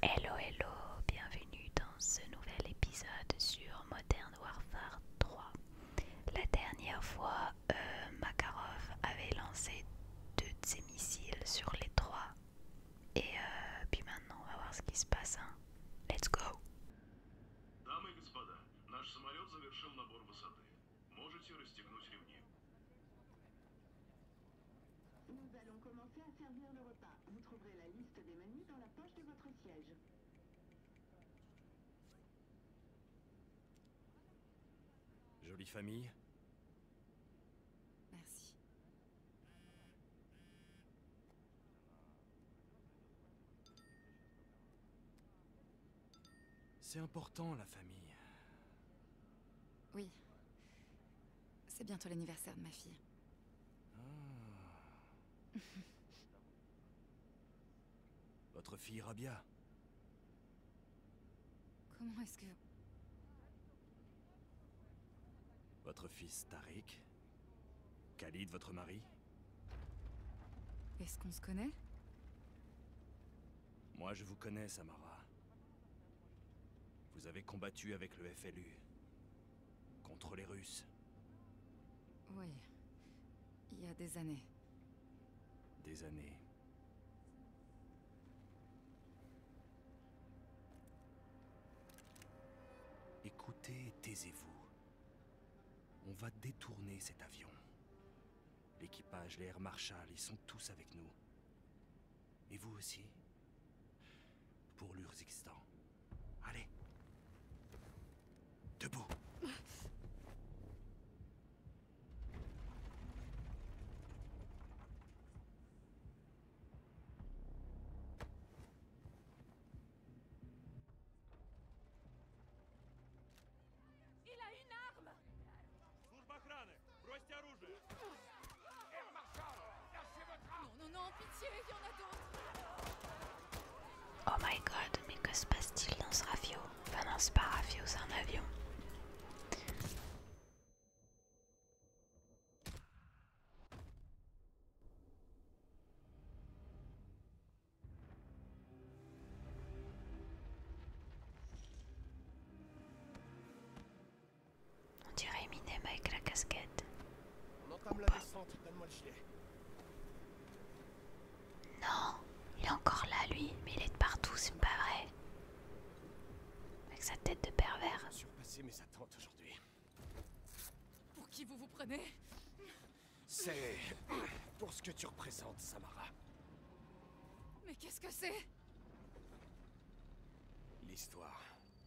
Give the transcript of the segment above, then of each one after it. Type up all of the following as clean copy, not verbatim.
Hello hello, bienvenue dans ce nouvel épisode sur Modern Warfare 3. La dernière fois, Makarov avait lancé 2 de ses missiles sur les 3. Et puis maintenant, on va voir ce qui se passe. Hein. Let's go! Дамы и господа, наш самолет завершил набор высоты. Можете расстегнуть ремни. Nous allons commencer à servir le repas. Vous trouverez la liste des menus dans la poche de votre siège. Jolie famille. Merci. C'est important, la famille. Oui. C'est bientôt l'anniversaire de ma fille. Votre fille Rabia. Comment est-ce que... Votre fils Tariq. Khalid, votre mari. Est-ce qu'on se connaît? Moi, je vous connais, Samara. Vous avez combattu avec le FLU. Contre les Russes. Oui. Il y a des années. Des années. Écoutez et taisez-vous. On va détourner cet avion. L'équipage, les Air Marshal, ils sont tous avec nous. Et vous aussi. Pour l'Urzikistan. Allez. Debout. Il a une arme! Non, non, non, pitié, il y en a d'autres! Oh my god, mais que se passe-t-il dans ce ravio? Enfin non, c'est pas un ravio, c'est un avion. On dirait Eminem avec la casquette. On entame la descente, donne-moi le gilet. Non, il est encore là lui, mais il est de partout, c'est pas vrai. Avec sa tête de pervers. Surpasser mes attentes aujourd'hui. Pour qui vous vous prenez? C'est pour ce que tu représentes, Samara. Mais qu'est-ce que c'est? L'histoire.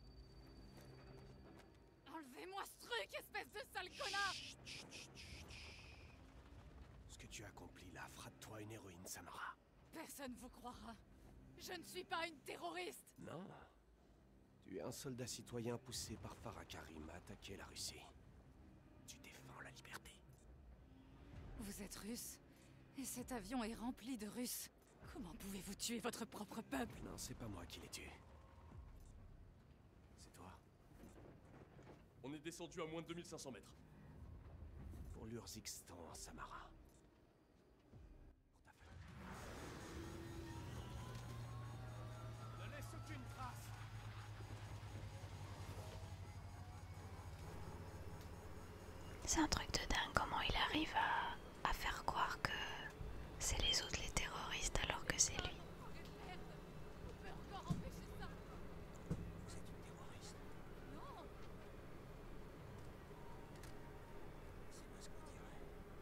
Enlevez-moi ce truc, espèce de sale connard! Chut, chut, chut, chut. Ce que tu as accompli là fera de toi une héroïne, Samara. Personne vous croira. Je ne suis pas une terroriste! Non. Tu es un soldat citoyen poussé par Farah Karim à attaquer la Russie. Tu défends la liberté. Vous êtes russe? Et cet avion est rempli de Russes. Comment pouvez-vous tuer votre propre peuple? Non, c'est pas moi qui l'ai tué. C'est toi. On est descendu à moins de 2500 mètres. Pour l'Urzikistan, Samara. Pour ta famille. Ne laisse aucune trace. C'est un truc de dingue comment il arrive à faire croire que c'est les autres les terroristes alors que c'est lui. Merde! On peut encore empêcher ça! Vous êtes une terroriste. Non! C'est moi ce qu'on dirait.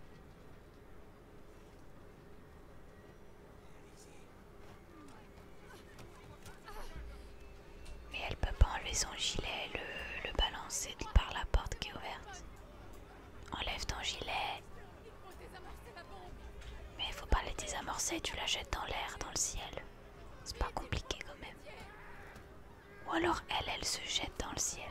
Mais elle peut pas enlever son gilet, le balancer par la porte qui est ouverte. Enlève ton gilet. Il faut désamorcer la bombe! Mais faut pas les désamorcer, tu la jettes dans l'air, dans le ciel. C'est pas compliqué quand même. Ou alors elle se jette dans le ciel.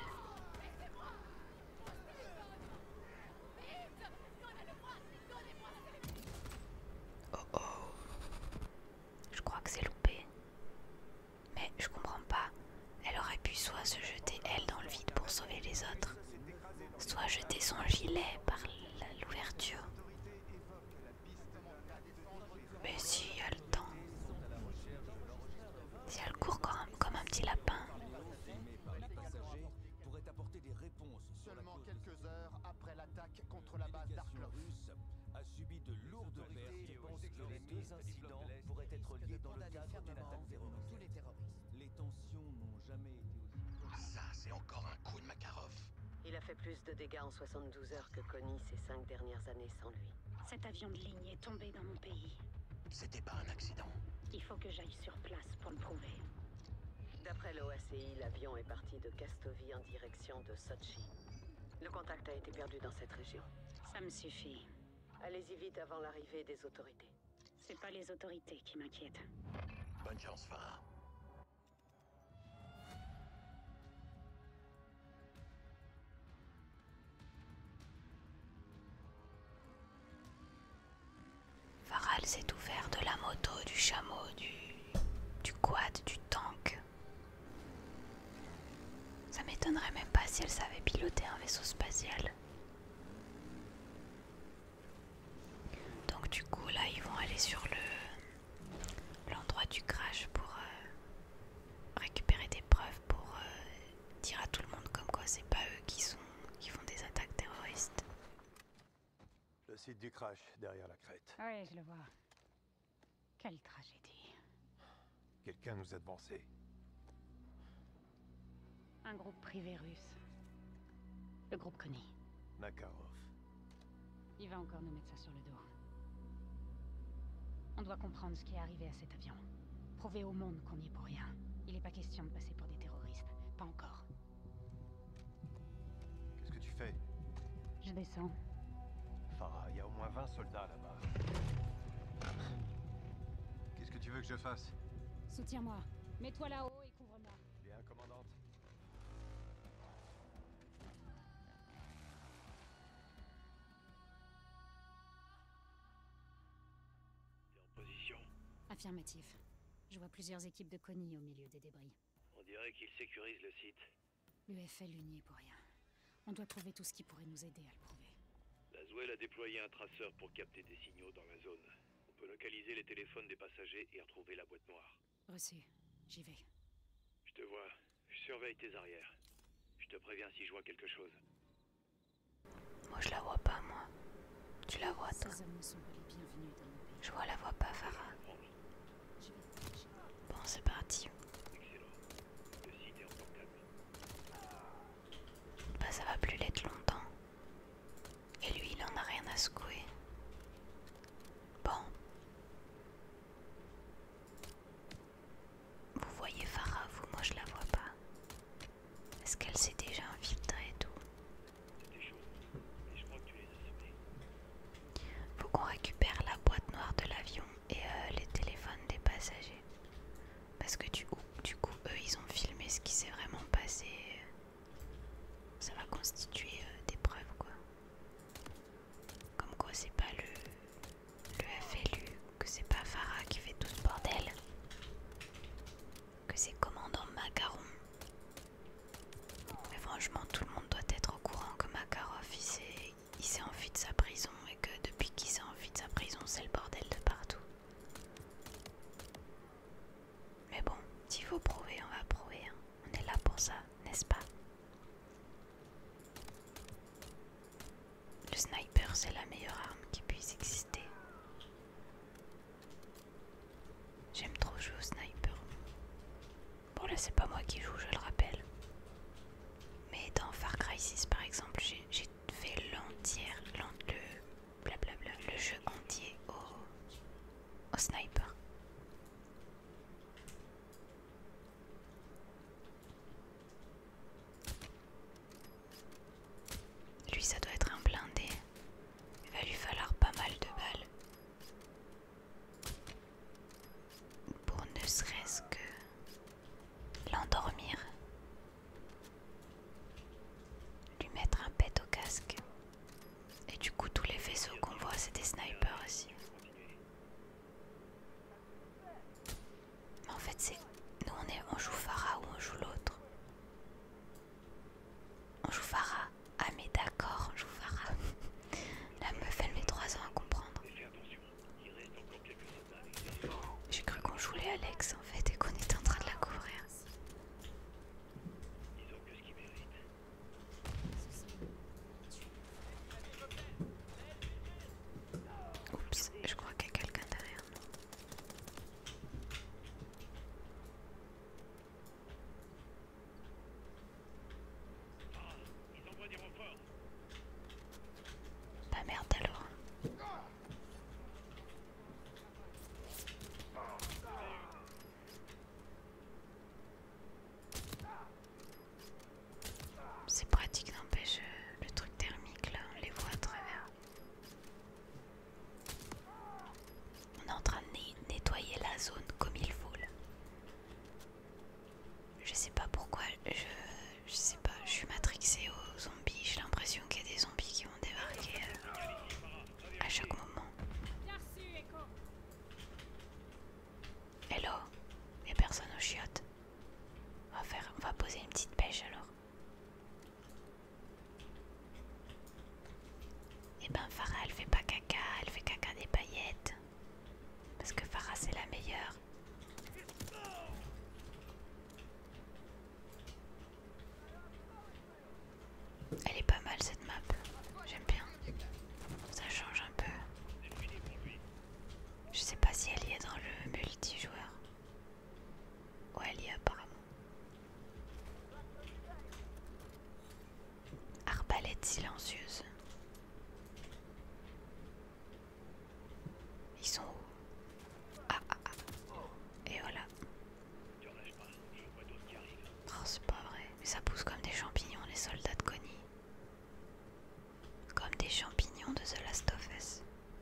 Oh oh. Je crois que c'est loupé. Mais je comprends pas. Elle aurait pu soit se jeter elle dans le vide pour sauver les autres, soit jeter son gilet par l'ouverture. Mais si elle le temps. Si elle court comme un fait plus de dégâts en 72 heures que Connie ces 5 dernières années sans lui. Cet avion de ligne est tombé dans mon pays. C'était pas un accident. Il faut que j'aille sur place pour le prouver. D'après l'OACI, l'avion est parti de Kastovi en direction de Sochi. Le contact a été perdu dans cette région. Ça me suffit. Allez-y vite avant l'arrivée des autorités. C'est pas les autorités qui m'inquiètent. Bonne chance, Farah. Farah s'est ouvert de la moto, du chameau, du quad, du tank. Ça m'étonnerait même pas si elle savait piloter un vaisseau spatial. Donc du coup là ils vont aller sur l'endroit du crash pour récupérer des preuves pour dire à tout le monde comme quoi c'est pas eux qui font des attaques terroristes. Le site du crash, derrière la crête. Ouais, je le vois. Quelle tragédie. Quelqu'un nous a devancés. Un groupe privé russe. Le groupe Connie. Makarov. Il va encore nous mettre ça sur le dos. On doit comprendre ce qui est arrivé à cet avion. Prouver au monde qu'on n'y est pour rien. Il n'est pas question de passer pour des terroristes. Pas encore. Qu'est-ce que tu fais? Je descends. Farah, il y a au moins 20 soldats là-bas. Qu'est-ce que tu veux que je fasse? Soutiens-moi. Mets-toi là-haut et couvre-moi. Bien, commandante. T'es en position. Affirmatif. Je vois plusieurs équipes de Connie au milieu des débris. On dirait qu'ils sécurisent le site. L'UFL n'y est pour rien. On doit trouver tout ce qui pourrait nous aider à le prouver. Laswell a déployé un traceur pour capter des signaux dans la zone. On peut localiser les téléphones des passagers et retrouver la boîte noire. Reçu. J'y vais. Je te vois. Je surveille tes arrières. Je te préviens si je vois quelque chose. Moi je la vois pas moi. Tu la vois toi? Ces hommes ne sont pas les bienvenus dans mon pays. Je vois la vois pas Farah. Je vais te cacher. Bon c'est parti. Excellent. Le site est encore calme. Bah ça va plus l'être longtemps. Et lui il en a rien à secouer. Bon. Vous voyez Farah vous, moi je la vois pas. Est-ce qu'elle s'est déjà infiltrée et tout? C'est des choses. Mais je crois que tu les as semées. Faut qu'on récupère la boîte noire de l'avion et les téléphones des passagers. Parce que du coup eux ils ont filmé ce qui s'est vraiment passé. Ça va constituer des preuves quoi. Comme quoi c'est pas le FLU, que c'est pas Farah qui fait tout ce bordel. Que c'est commandant Macaron. Mais franchement tout le monde doit être au courant que Makarov il s'est enfui de sa prison et que depuis qu'il s'est enfui de sa prison c'est le bordel de partout. Mais bon, s'il faut prouver, on va prouver. Hein. On est là pour ça, n'est-ce pas? Le sniper, c'est la meilleure arme qui puisse exister. J'aime trop jouer au sniper. Bon là c'est pas moi qui joue, je le rappelle. Mais dans Far Cry 6 par exemple, j'ai fait le jeu entier au sniper. Lui ça doit être un blindé. Il va lui falloir pas mal de balles. Pour ne serait-ce que l'endormir. Lui mettre un pet au casque. Et du coup tous les vaisseaux qu'on voit c'est des snipers aussi. Elle est pas mal cette map, j'aime bien. Ça change un peu. Je sais pas si elle y est dans le multijoueur. Ouais, elle y est apparemment. Arbalète silencieuse. Ils sont où? Ah ah ah. Et voilà. Oh, c'est pas vrai. Mais ça pousse comme des champignons, les soldats de Connie. Comme des champignons de The Last of Us.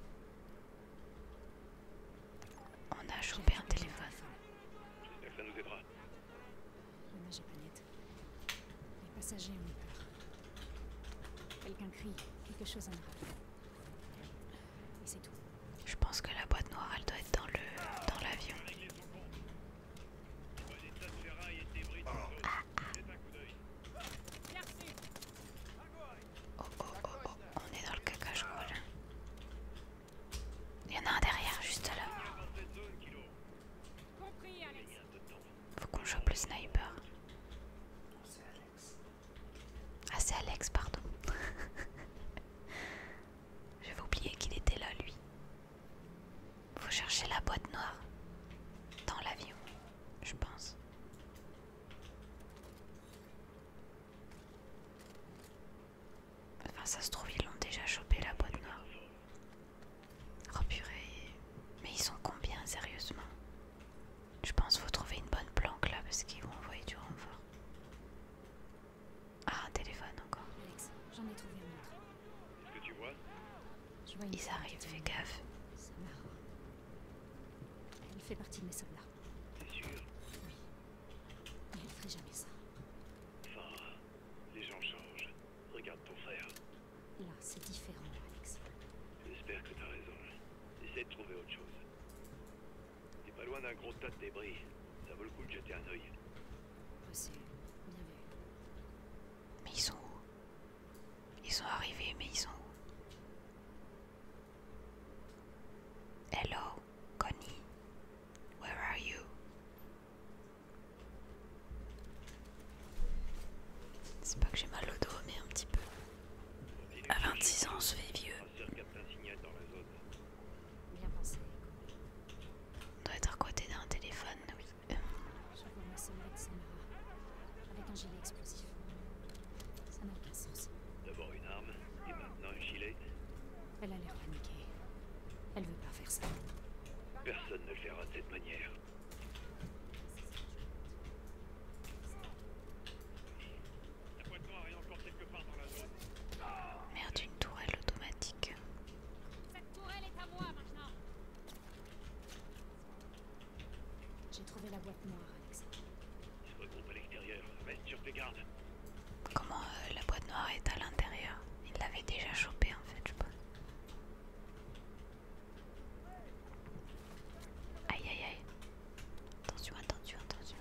On a chopé un téléphone. J'espère que ça nous aidera. L'image est pas nette. Les passagers ont eu peur. Quelqu'un crie, quelque chose en arabe. Et c'est tout. Je pense que la boîte noire, elle doit être dans l'avion. Oh oh oh oh, on est dans le caca, je crois là. Il y en a un derrière, juste là. Faut qu'on chope le sniper. Ah, c'est Alex, pardon. J'avais oublié qu'il était là, lui. Faut chercher la boîte noire dans l'avion, je pense. Enfin, ça se trouve, ils l'ont déjà chopé la boîte noire. Oh purée. Mais ils sont combien, sérieusement? Je pense qu'il faut trouver une bonne planque là parce qu'ils vont envoyer du renfort. Ah, un téléphone encore. Alex, j'en ai trouvé un autre. Qu'est-ce que tu vois? Je vois une Ils femme arrivent, qui fais tourne. gaffe. Samara. Elle fait partie de mes soldats. C'est sûr. Oui. Mais elle ferait jamais ça. Farah, les gens changent. Regarde ton frère. Là, c'est différent, Alex. J'espère que t'as raison. Essaie de trouver autre chose. T'es pas loin d'un gros tas de débris. Ça vaut le coup de jeter un œil. Possible. Bien vu. Mais ils sont où? Ils sont arrivés, mais ils sont où? Hello, Connie. Where are you? C'est pas que j'ai mal au dos, mais un petit peu. À 26 ans, on se fait vieux. Traceur capte un signal dans la zone. Bien pensé. On doit être à côté d'un téléphone, oui. Je vois ma soldate Samara. Avec un gilet explosif. Ça n'a aucun sens. D'abord une arme, et maintenant un gilet. Elle a l'air paniquée. Elle veut pas faire ça. Personne ne le fera de cette manière. La boîte noire est encore quelque part dans la zone. Merde, une tourelle automatique. Cette tourelle est à moi maintenant. J'ai trouvé la boîte noire, Alex. Ils se regroupent à l'extérieur. Reste sur tes gardes. Comment la boîte noire est à l'intérieur? Il l'avait déjà chopé en fait, je pense. Aïe aïe aïe. Attention, attention, attention.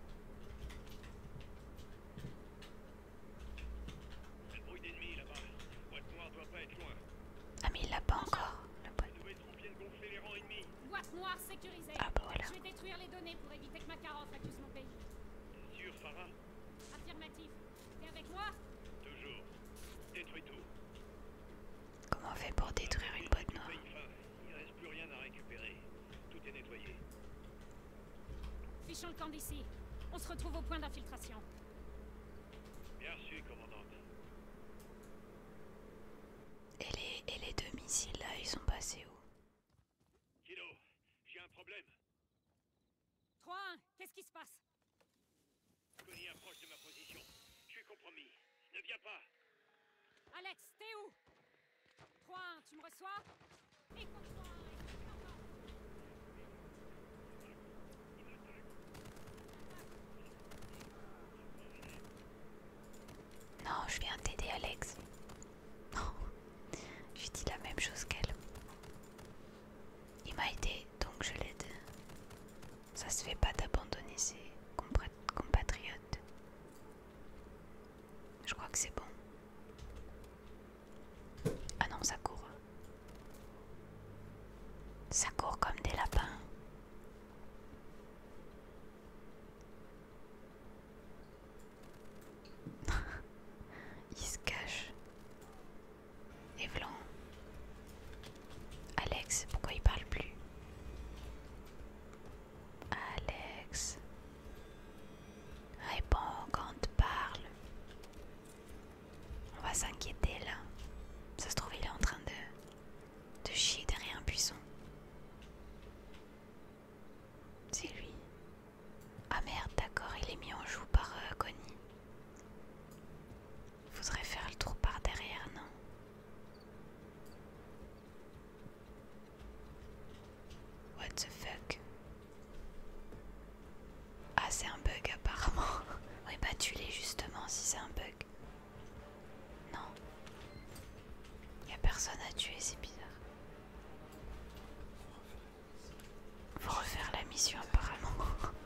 Le bruit d'ennemis là-bas. La boîte noire doit pas être loin. Ah mais il l'a pas encore, la boîte. Les nouvelles troupes viennent gonfler les rangs ennemis. Boîte noire sécurisée. Ah bah voilà. Je vais détruire les données pour éviter que Makarov accuse mon pays. T'es sûr, Farah? Affirmatif. T'es avec moi? Toujours. Détruis tout. Comment on fait pour détruire une boîte noire? Il reste plus rien à récupérer. Tout est nettoyé. Fichons le camp d'ici. On se retrouve au point d'infiltration. Bien reçu, commandante. Et les deux missiles là, ils sont passés où? Kilo, j'ai un problème. 3-1, qu'est-ce qui se passe? Connie approche de ma position. Je suis compromis. Ne viens pas. Alex, t'es où? 3-1, tu me reçois? Écoute-moi. Non, je viens t'aider, Alex. Non, je dis la même chose qu'elle. Il m'a aidé, donc je l'aide. Ça se fait pas d'abandonner ses compatriotes. Je crois que c'est bon. Ah non, ça court. Ça court comme des lapins. Il se cache. personne à tuer, c'est bizarre. Faut refaire la mission apparemment.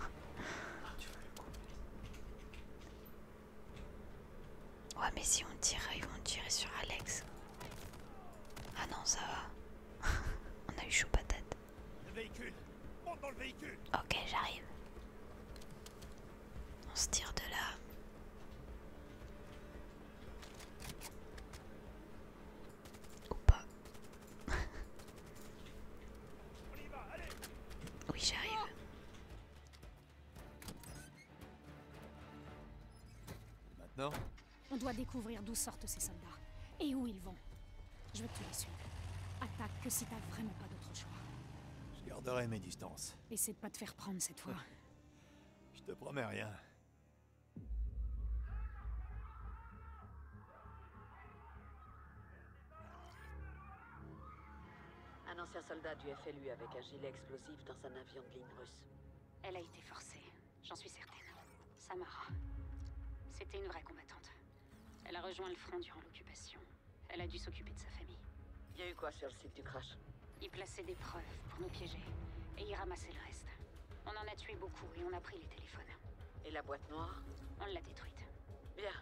Ouais, mais si on tire, ils vont tirer sur Alex. Ah non, ça va. On a eu chaud patate. Le véhicule! Monte dans le véhicule! Ok, j'arrive. On se tire de là. Ou pas. On y va, allez! Oui, j'arrive. Maintenant? On doit découvrir d'où sortent ces soldats. Et où ils vont. Je veux que tu les suives. Attaque que si t'as vraiment pas d'autre choix. Je garderai mes distances. Essaie de pas te faire prendre cette fois. Je te promets rien. Un ancien soldat du FLU avec un gilet explosif dans un avion de ligne russe. Elle a été forcée, j'en suis certaine. Samara. C'était une vraie combattante. Elle a rejoint le front durant l'occupation. Elle a dû s'occuper de sa famille. Il y a eu quoi sur le site du crash? Ils plaçaient des preuves pour nous piéger. Et ils ramassaient le reste. On en a tué beaucoup et on a pris les téléphones. Et la boîte noire? On l'a détruite. Bien.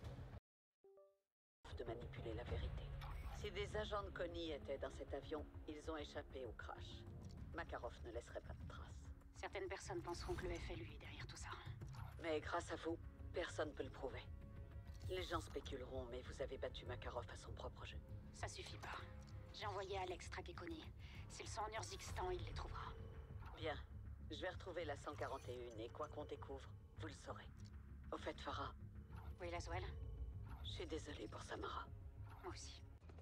De manipuler la vérité. Si des agents de Connie étaient dans cet avion, ils ont échappé au crash. Makarov ne laisserait pas de traces. Certaines personnes penseront que le FLU est derrière tout ça. Mais grâce à vous, personne ne peut le prouver. Les gens spéculeront, mais vous avez battu Makarov à son propre jeu. Ça suffit pas. J'ai envoyé Alex traquer Connie. S'ils sont en Urzikstan, il les trouvera. Bien. Je vais retrouver la 141 et quoi qu'on découvre, vous le saurez. Au fait, Farah. Oui, Laswell? Je suis désolée pour Samara. Moi aussi.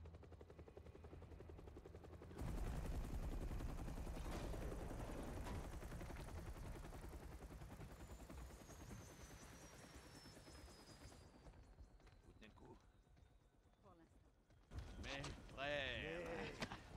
Vous tenez le coup? Pour l'instant. Mes frères!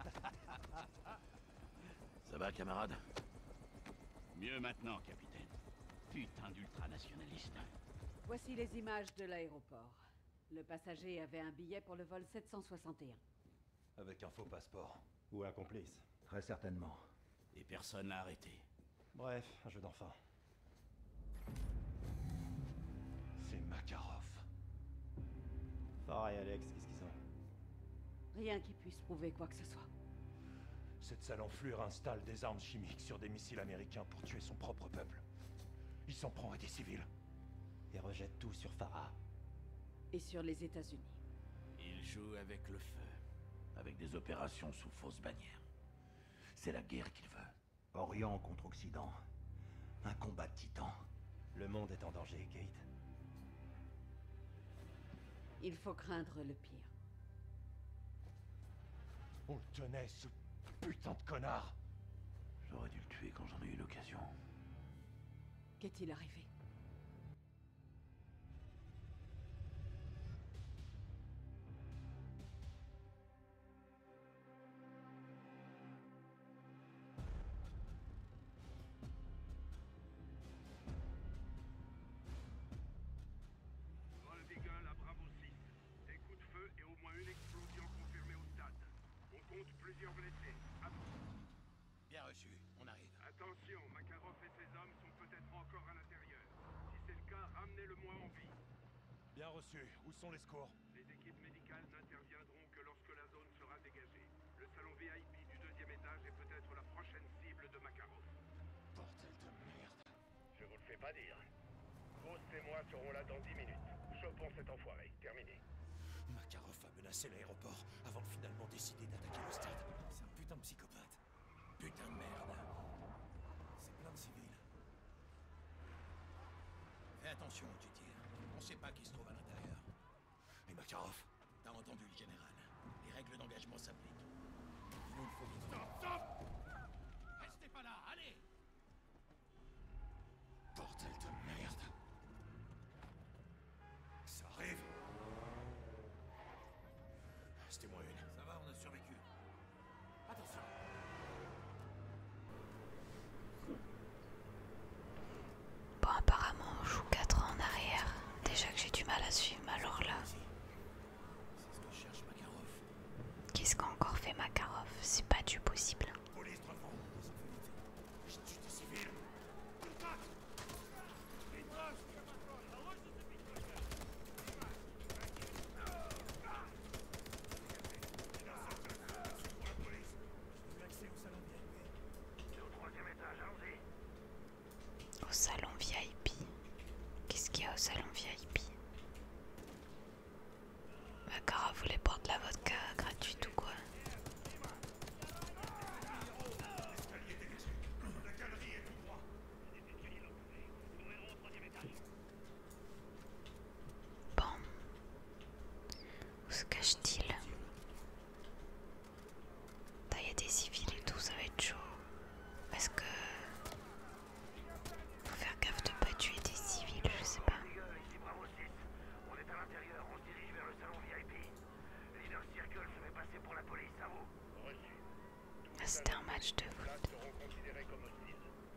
Ça va, camarade? Mieux maintenant, capitaine. Putain d'ultranationaliste. Voici les images de l'aéroport. Le passager avait un billet pour le vol 761. Avec un faux passeport. Ou un complice. Très certainement. Et personne l'a arrêté. Bref, un jeu d'enfant. C'est Makarov. Farah et Alex, qu'est-ce qu'ils ont? Rien qui puisse prouver quoi que ce soit. Cette sale enflure installe des armes chimiques sur des missiles américains pour tuer son propre peuple. Il s'en prend à des civils. Et rejette tout sur Farah. Et sur les États-Unis. Il joue avec le feu. Avec des opérations sous fausse bannière. C'est la guerre qu'il veut. Orient contre Occident. Un combat de titans. Le monde est en danger, Kate. Il faut craindre le pire. On le tenait, ce putain de connard! J'aurais dû le tuer quand j'en ai eu l'occasion. Qu'est-il arrivé? Vol Beagle à Bravo 6. Des coups de feu et au moins une explosion confirmée au stade. On compte plusieurs blessés. Bien reçu, on arrive. Attention, Makarov et ses hommes sont peut-être encore à l'intérieur. Si c'est le cas, ramenez-le-moi en vie. Bien reçu. Où sont les secours? Les équipes médicales n'interviendront que lorsque la zone sera dégagée. Le salon VIP du 2e étage est peut-être la prochaine cible de Makarov. Bordel de merde. Je vous le fais pas dire. Ghost et moi serons là dans 10 minutes. Chopons cet enfoiré. Terminé. Makarov a menacé l'aéroport avant de finalement décider d'attaquer le stade. C'est un putain de psychopathe. Putain de merde. C'est plein de civils. Fais attention où tu tires. On sait pas qui se trouve à l'intérieur. Et Makarov? T'as entendu le général. Les règles d'engagement s'appliquent. Il nous le faut vite. Stop! Restez pas là, allez! Bordel de merde. Ça arrive. C'était moins une. Ça va, on a survécu. Attention. Bon, apparemment, on joue 4 ans en arrière. Déjà que j'ai du mal à suivre, mais alors là. C'est ce que cherche Makarov. Qu'est-ce salon VIP. Makarov voulait boire de la vodka gratuite ou quoi? Bon. Où se cache-t-il? Il y a des civils et tout, ça va être chaud. Est-ce que... faut faire gaffe de pas tuer des civils, je sais pas. Ici Bravo 6. On est à l'intérieur, on se dirige vers le salon VIP. Leader Circle se fait passer pour la police, à vous. Reçu. Ah, c'était un match de foot. Seront considérés comme hostiles.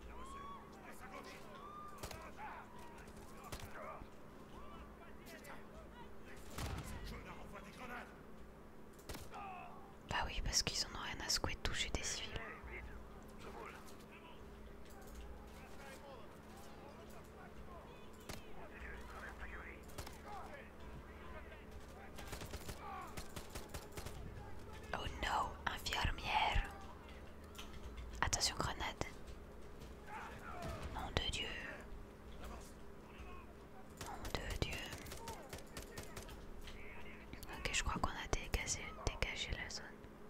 Bah oui, parce qu'ils en ont rien à secouer de toucher des civils. Oh no, infirmière. Attention, grenade. Nom de Dieu. Nom de Dieu. Ok, je crois qu'on a dégagé la zone.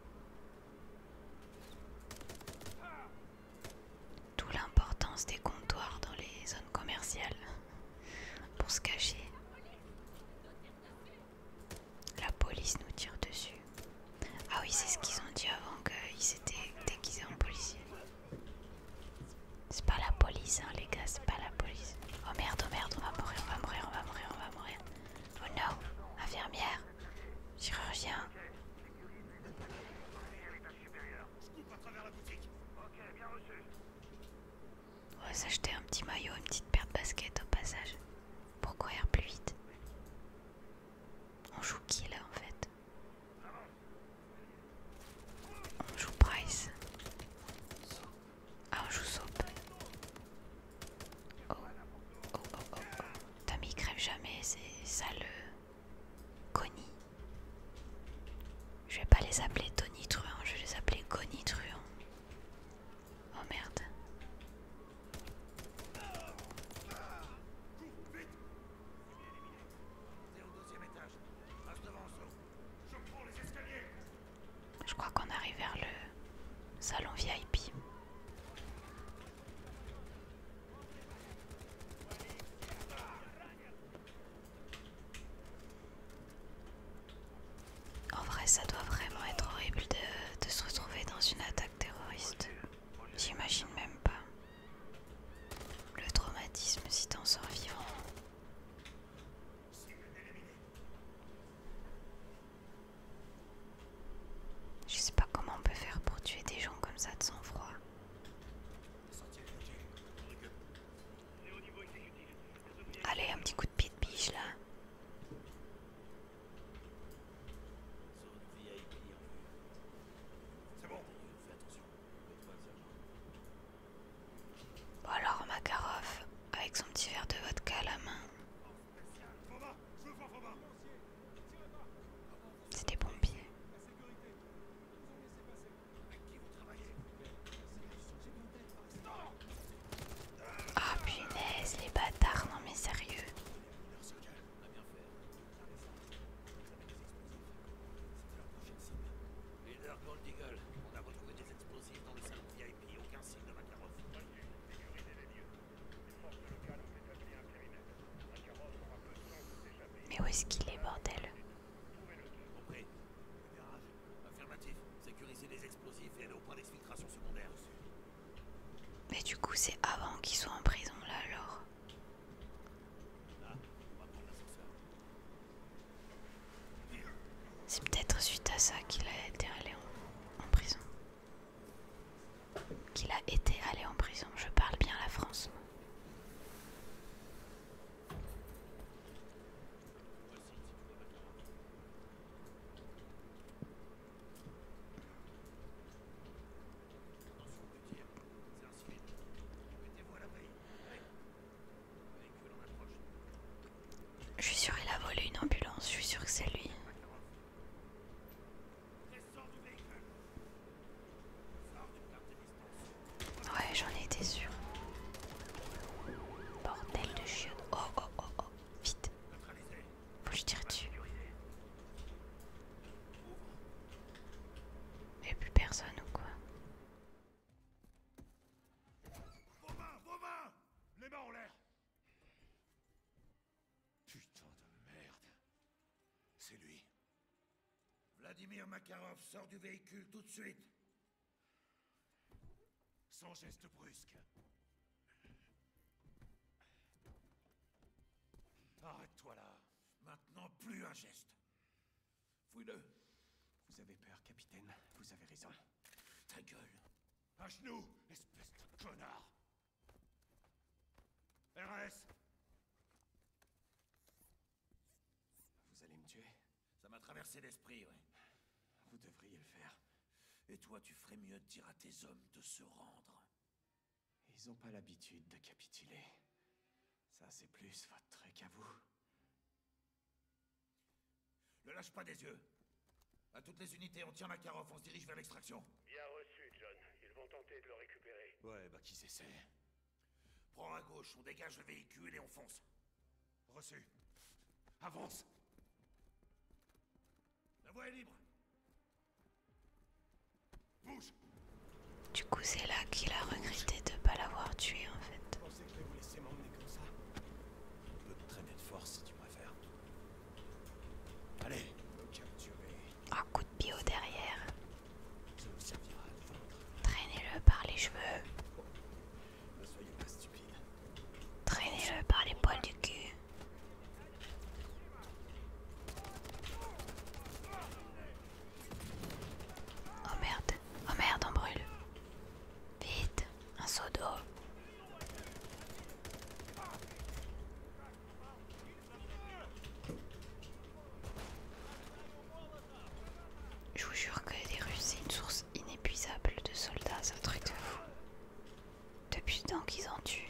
D'où l'importance des comptoirs dans les zones commerciales pour se cacher. La police nous tire dessus. Ah oui, c'est ce qu'ils ont dit avant qu'ils s'étaient déguisés en policiers. C'est pas la police, hein, les gars, c'est pas la police. Oh merde, on va mourir, on va mourir, on va mourir, on va mourir. Oh no, infirmière, chirurgien. On va s'acheter un petit maillot, une petite paire de baskets au passage. Pour courir plus vite. On joue qui là en fait? On joue Price. Ah, on joue Soap. Oh, oh, oh, oh, oh. Putain, mais il crève jamais, c'est ça le... Connie. Je vais pas les appeler Tony Truant, je vais les appeler Connie Truant. Oh merde. Je crois qu'on arrive vers le salon VIP. En vrai, ça doit vraiment être horrible de se retrouver dans une attaque terroriste. J'imagine même pas le traumatisme si t'en sors vivant. Je sais pas comment on peut faire pour tuer des gens comme ça de sang-froid. Allez, un petit coup de pied de biche là. Bon alors Makarov, avec son petit verre de vodka à la main. C'est des pompiers. Ah punaise, les bâtards, non mais sérieux. Leader Gold Eagle, on a retrouvé des explosifs dans le salon VIP, aucun signe de Makarov. Mais où est-ce qu'il est, bordel? Compris. Affirmatif. Sécuriser les explosifs et aller au point d'exfiltration secondaire. Mais du coup, c'est avant qu'il soit en prison là alors. Là, on va prendre l'ascenseur. C'est peut-être suite à ça qu'il a été allé en prison. Qu'il a été allé en prison. Je parle bien la France. Je suis sûre qu'il a volé une ambulance. Je suis sûre que c'est lui. C'est lui. Vladimir Makarov sort du véhicule tout de suite. Sans geste brusque. Arrête-toi là. Maintenant, plus un geste. Fouille-le. Vous avez peur, capitaine. Vous avez raison. Ta gueule. À genoux, espèce de connard. RS. Vous allez me tuer? Ça m'a traversé l'esprit, ouais. Vous devriez le faire. Et toi, tu ferais mieux de dire à tes hommes de se rendre. Ils ont pas l'habitude de capituler. Ça, c'est plus votre truc à vous. Ne lâche pas des yeux. À toutes les unités, on tient Makarov, on se dirige vers l'extraction. Bien reçu, John. Ils vont tenter de le récupérer. Ouais, bah qu'ils essaient. Prends à gauche, on dégage le véhicule et on fonce. Reçu. Avance. La voie est libre. Bouge. Du coup, c'est là qu'il a regretté de pas l'avoir tué en fait. Je pensais que je vais vous laisser m'emmener comme ça. On peut te traîner de force si tu préfères. Allez. Me capturer. Un coup de pied au derrière. Ça vous servira à le vendre. Traînez-le par les cheveux. Ne soyez pas stupide. Traînez-le par les poils du cul. Oh merde, on brûle. Vite, un seau d'eau. Je vous jure que les Russes, c'est une source inépuisable de soldats, c'est un truc de fou. Depuis le temps qu'ils en tuent.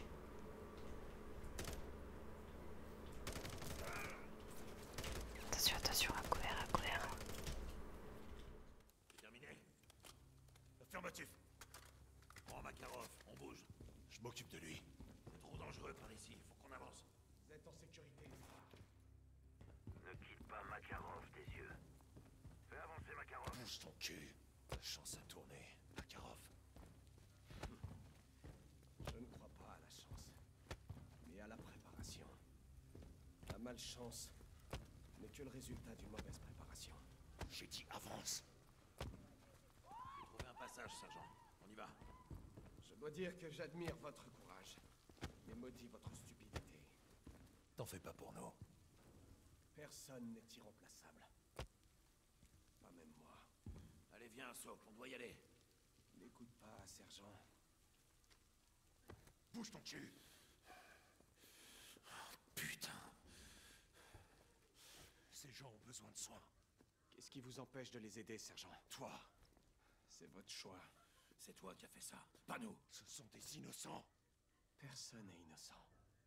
Attention, attention, à couvert, à couvert. C'est terminé. Affirmatif. Prends Makarov, on bouge. Je m'occupe de lui. C'est trop dangereux par ici, il faut qu'on avance. Vous êtes en sécurité. Ne quitte pas Makarov des yeux. Fais avancer Makarov. Bouge ton cul. La chance a tourné, Makarov. Je ne crois pas à la chance, mais à la préparation. La malchance n'est que le résultat d'une mauvaise préparation. J'ai dit avance. J'ai trouvé un passage, sergent. On y va. Je dois dire que j'admire votre courage, mais maudis votre stupidité. T'en fais pas pour nous. Personne n'est irremplaçable. Pas même moi. Allez, viens, Soap, on doit y aller. N'écoute pas, sergent. Bouge ton cul. Oh, putain. Ces gens ont besoin de soins. Qu'est-ce qui vous empêche de les aider, sergent? Toi. C'est votre choix. C'est toi qui as fait ça, pas nous. Ce sont des innocents. Personne n'est innocent.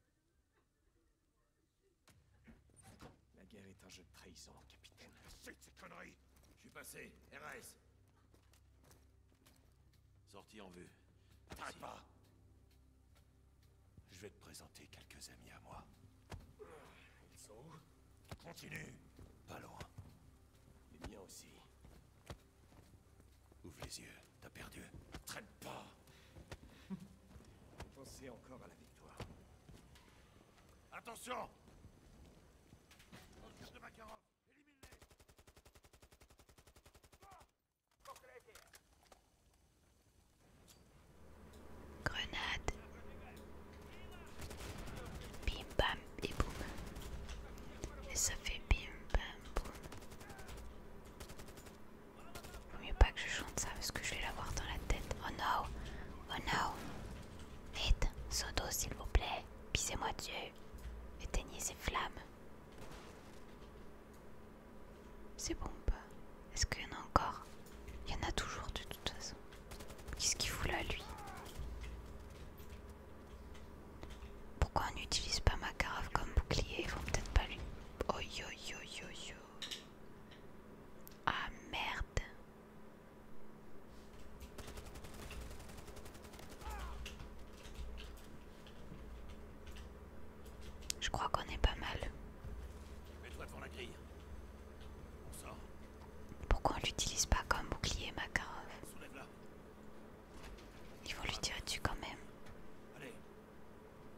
La guerre est un jeu de trahison, capitaine. C'est de ces conneries. Je suis passé. RS. Sortie en vue. T'arrêtes pas. Je vais te présenter quelques amis à moi. Ils sont où? Continue. Pas loin. Les miens aussi. Ouvre les yeux. T'as perdu. Traîne pas. Pensez encore à la victoire. Attention. On de Makarov. Élimine-les. Grenade. Bim bam et boum. Et ça fait bim bam boum. Vaut mieux pas que je chante ça parce que je vais l'avoir dans la tête. Oh no. Oh no. Vite, seau d'eau s'il vous plaît. Pissez-moi dessus. Éteignez ces flammes. C'est bon ou pas? Est-ce qu'il y en a encore? Il y en a toujours de toute façon. Qu'est-ce qu'il fout là lui? Pourquoi on n'utilise pas Makarov comme bouclier? Il faut peut-être pas lui... Oh yo yo yo yo. Ah merde. Je crois qu'on est pas mal. Mets-toi devant la grille. On sort. Pourquoi on l'utilise pas comme bouclier Makarov? Soulève-la. Ils vont lui tirer dessus quand même. Allez.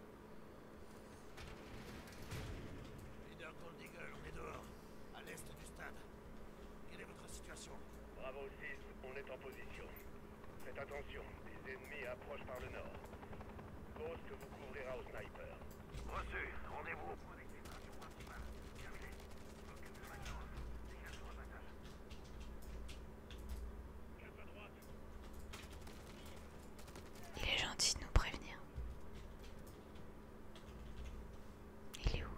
Leader Gold Eagle, on est dehors. À l'est du situation? Bravo 6, on est en position. Faites attention, les ennemis approchent par le nord. Ghost vous couvrira au sniper. Reçu, rendez-vous. Il est gentil de nous prévenir. Il est où?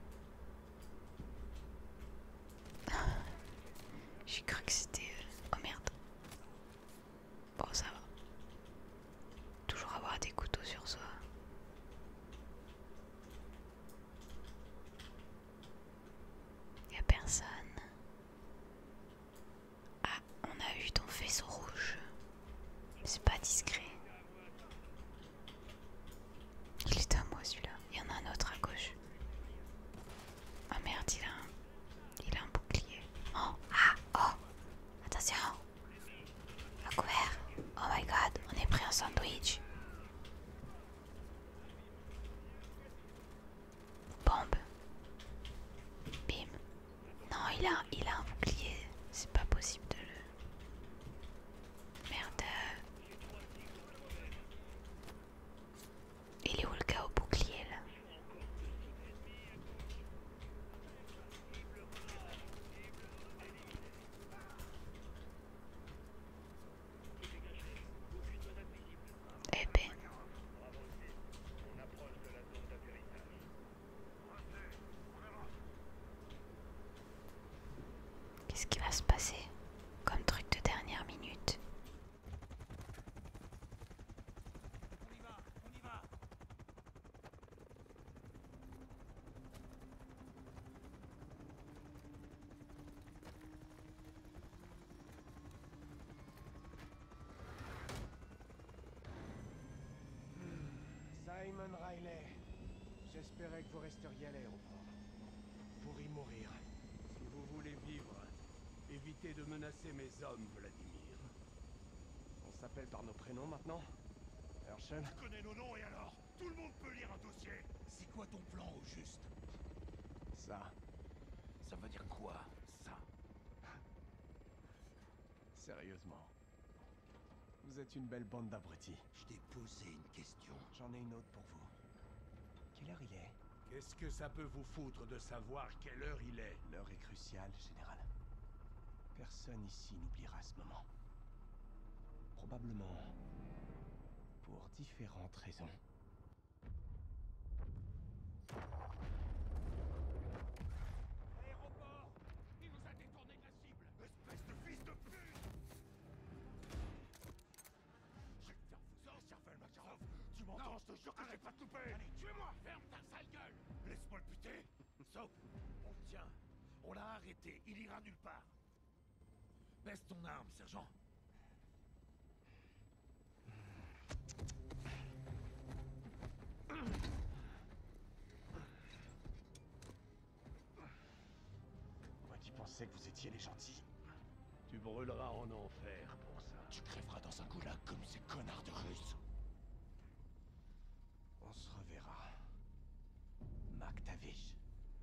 J'ai cru que c'était... Oh merde. Bon, ça va. Toujours avoir des couteaux sur soi. Y a personne. Ah, on a vu ton faisceau rouge. C'est pas discret. Il est à moi celui-là. Il y en a un autre à gauche. Ah merde, il a un bouclier. Oh, ah, oh, attention. À couvert. Oh my god, on est pris un sandwich. Bombe. Bim. Non, il a un bouclier. C'est pas possible de le... Merde. Il est où le gars au bouclier là? Eh ben. Qu'est-ce qui va se passer comme truc de dernière minute? On y va. Simon Riley, j'espérais que vous resteriez à l'aéroport. Pour y mourir. Si vous voulez vivre, évitez de menacer mes hommes, Vladimir. On s'appelle par nos prénoms maintenant? Herschel? Tu connais nos noms et alors? Tout le monde peut lire un dossier. C'est quoi ton plan au juste? Ça. Ça veut dire quoi, ça? Sérieusement. Vous êtes une belle bande d'abrutis. Je t'ai posé une question. J'en ai une autre pour vous. Quelle heure il est? Qu'est-ce que ça peut vous foutre de savoir quelle heure il est? L'heure est cruciale, général. Personne ici n'oubliera ce moment. Probablement pour différentes raisons. Aéroport! Il nous a détourné de la cible! Espèce de fils de pute! Je vais te faire vous cervelle, Makarov! Tu m'entends? Je te jure que je vais pas te louper! Allez, tuez-moi! Ferme ta sale gueule! Laisse-moi le buter! Sauf, on le tient. On l'a arrêté. Il ira nulle part. Baisse ton arme, sergent. Moi qui pensais que vous étiez les gentils. Tu brûleras en enfer pour ça. Tu crèveras dans un goulag comme ces connards de Russes. On se reverra. MacTavish.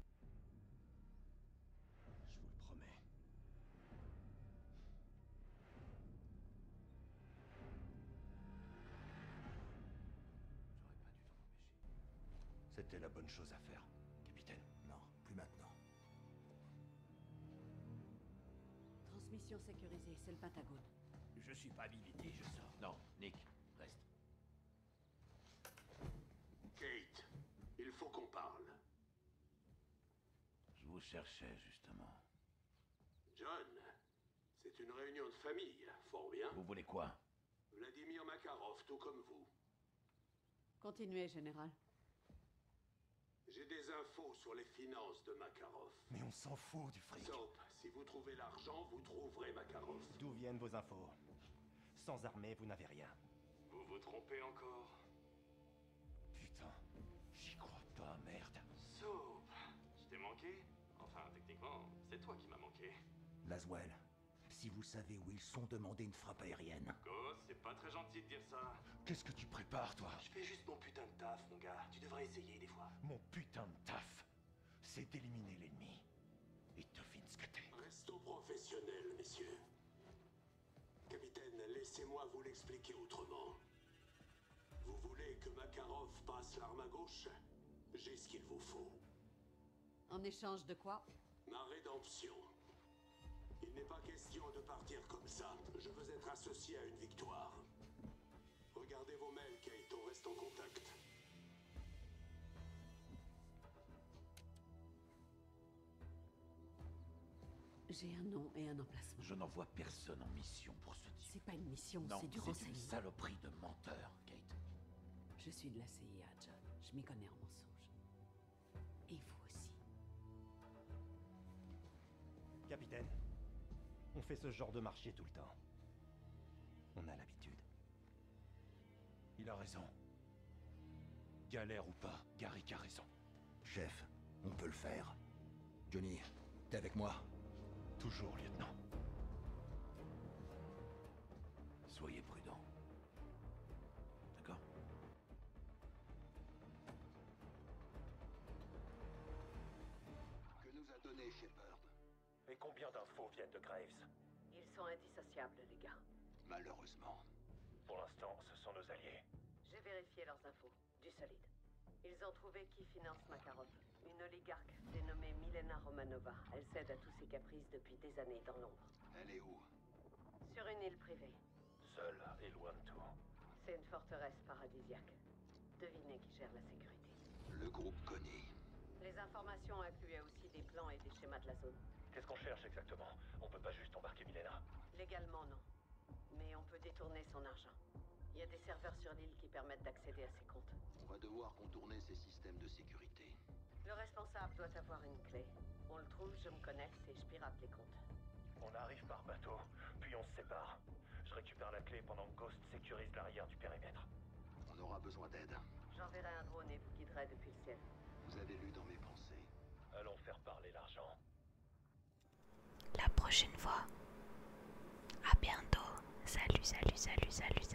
Je vous le promets. C'était la bonne chose à faire, capitaine. Non, plus maintenant. Transmission sécurisée, c'est le Pentagone. Je suis pas habilité, je sors. Non, Nick, reste. Kate, il faut qu'on parle. Je vous cherchais, justement. John, c'est une réunion de famille, fort bien. Vous voulez quoi? Vladimir Makarov, tout comme vous. Continuez, général. J'ai des infos sur les finances de Makarov. Mais on s'en fout du fric. Soap, si vous trouvez l'argent, vous trouverez Makarov. D'où viennent vos infos? Sans armée, vous n'avez rien. Vous vous trompez encore? Putain, j'y crois pas, merde. Soap, je t'ai manqué? Enfin, techniquement, c'est toi qui m'as manqué. Laswell, si vous savez où ils sont, demandez une frappe aérienne. Ghost, c'est pas très gentil de dire ça. Qu'est-ce que tu prépares, toi? Je fais juste mon putain de taf, mon gars. Tu devrais essayer des fois. Mon putain de taf, c'est d'éliminer l'ennemi. Et devine ce que t'es. Restons professionnels, messieurs. messieurs. Capitaine, laissez-moi vous l'expliquer autrement. Vous voulez que Makarov passe l'arme à gauche? J'ai ce qu'il vous faut. En échange de quoi? Ma rédemption. Il n'est pas question de partir comme ça. Je veux être associé à une victoire. Regardez vos mails, Kate. On reste en contact. J'ai un nom et un emplacement. Je n'envoie personne en mission pour ce type. C'est pas une mission, Non, c'est du c'est une renseignement. saloperie de menteur, Kate. Je suis de la CIA, John. Je m'y connais en mensonges. Et vous aussi. Capitaine, on fait ce genre de marché tout le temps. On a l'habitude. Il a raison. Galère ou pas, Garrick a raison. Chef, on peut le faire. Johnny, t'es avec moi? Toujours, lieutenant. Soyez prudent. D'accord? Que nous a donné Shepard? Et combien d'infos viennent de Graves? Ils sont indissociables, les gars. Malheureusement. Pour l'instant, ce sont nos alliés. J'ai vérifié leurs infos. Du solide. Ils ont trouvé qui finance Makarov. Une oligarque dénommée Milena Romanova. Elle cède à tous ses caprices depuis des années dans l'ombre. Elle est où? Sur une île privée. Seule et loin de tout. C'est une forteresse paradisiaque. Devinez qui gère la sécurité. Le groupe Connie. Les informations incluaient aussi des plans et des schémas de la zone. Qu'est-ce qu'on cherche exactement? On peut pas juste embarquer Milena. Légalement, non. Mais on peut détourner son argent. Il y a des serveurs sur l'île qui permettent d'accéder à ses comptes. On va devoir contourner ces systèmes de sécurité. Le responsable doit avoir une clé. On le trouve, je me connecte et je pirate les comptes. On arrive par bateau, puis on se sépare. Je récupère la clé pendant que Ghost sécurise l'arrière du périmètre. On aura besoin d'aide. J'enverrai un drone et vous guiderai depuis le ciel. Vous avez lu dans mes pensées. Allons faire parler l'argent. La prochaine fois. À bientôt. Salut, salut, salut, salut,